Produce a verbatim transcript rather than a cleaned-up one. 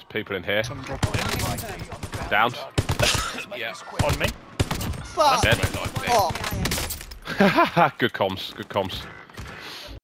people in here. Some dropping in. Downed. Yeah. On me. Fuck! Dead. Oh. Good comms. Good comms.